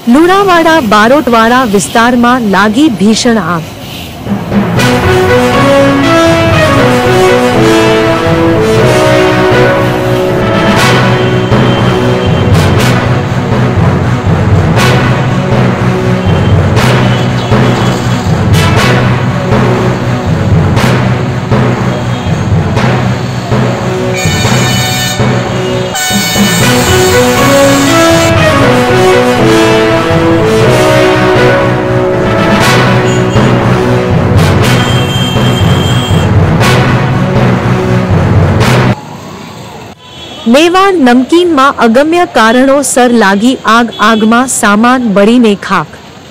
લુણાવાડા બારોટવાડા વિસ્તારમાં લાગી ભીષણ આગ। મેવાડ નમકીનમાં અગમ્ય કારણોસર લાગી આગ। આગમાં સામાન બળીને ખાખ।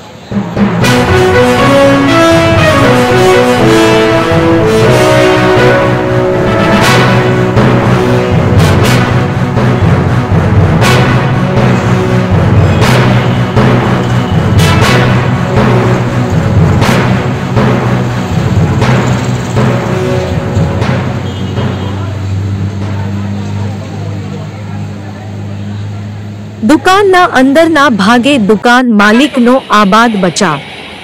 દુકાનના અંદરના ભાગે દુકાન માલિકનો આબાદ બચાવ।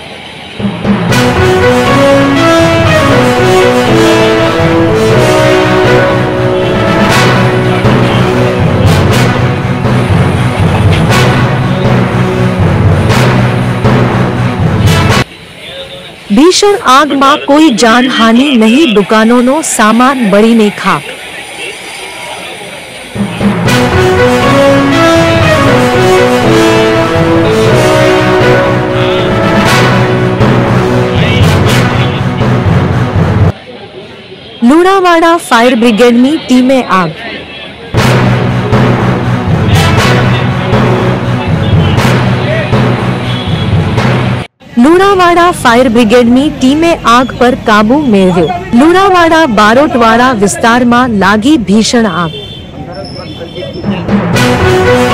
ભીષણ આગમાં કોઈ જાનહાનિ નહીં, દુકાનોનો સામાન બળીને ખાખ। લુણાવાડા ફાયર બ્રિગેડની ટીમે આગ। લુણાવાડા ફાયર બ્રિગેડની ટીમે આગ પર કાબુ મેળવ્યો। લુણાવાડા બારોટવાડા વિસ્તારમાં લાગી ભીષણ આગ।